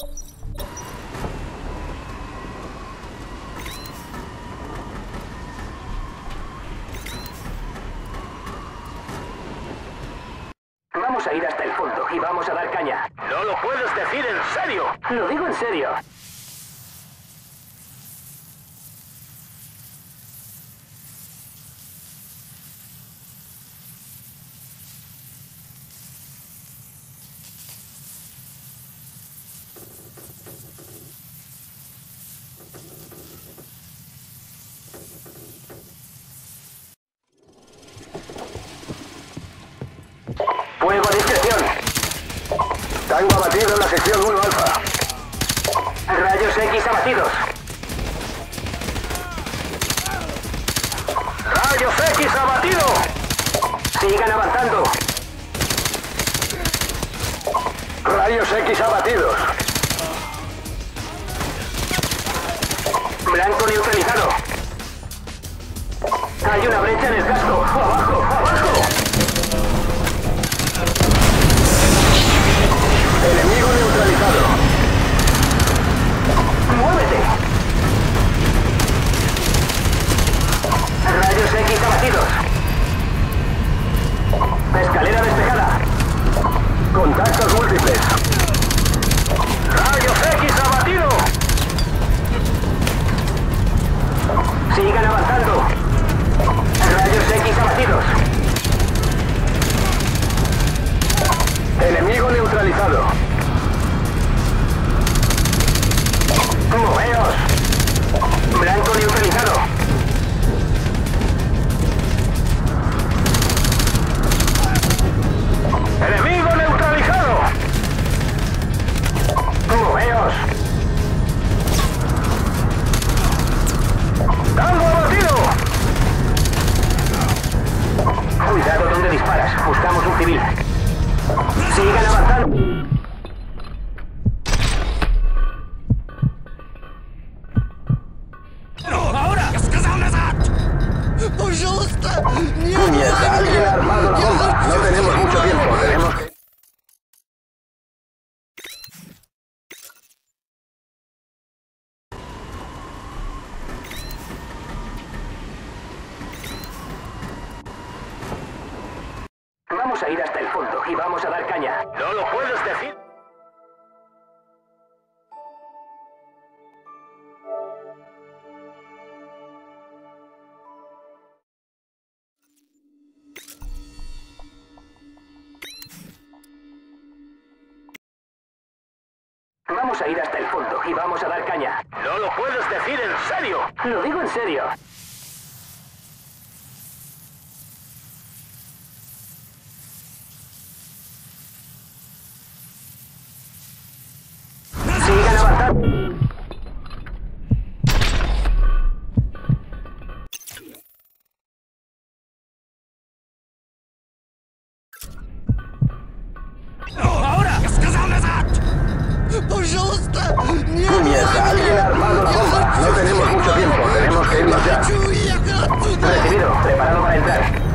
Vamos a ir hasta el fondo y vamos a dar caña. No lo puedes decir en serio. Lo digo en serio. Fuego a discreción. Tango abatido en la sección 1 alfa. Rayos X abatidos. ¡Rayos X abatido! Sigan avanzando. Rayos X abatidos. Blanco neutralizado. Hay una brecha en el casco. ¡Abajo! ¡Abajo! Enemigo neutralizado. ¡Muévete! Rayos X abatidos. Escalera despejada. Contactos múltiples. ¡Rayos X abatido! Sigan avanzando. Rayos X abatidos. Enemigo neutralizado. ¡Moveos! Blanco neutralizado. ¡Enemigo neutralizado! ¡Moveos! ¡Tango abatido! Cuidado donde disparas. Buscamos un civil. Sigan avanzando. Puñeta, alguien ha armado la bomba. No tenemos mucho tiempo. Tenemos que... Vamos a ir hasta el fondo y vamos a dar caña. No lo puedes decir. Vamos a ir hasta el fondo y vamos a dar caña. No lo puedes decir en serio. Lo digo en serio. Sigan avanzando. Puñeta, alguien ha armado la bomba. No tenemos mucho tiempo. Tenemos que irnos ya. Recibido. Preparado para entrar.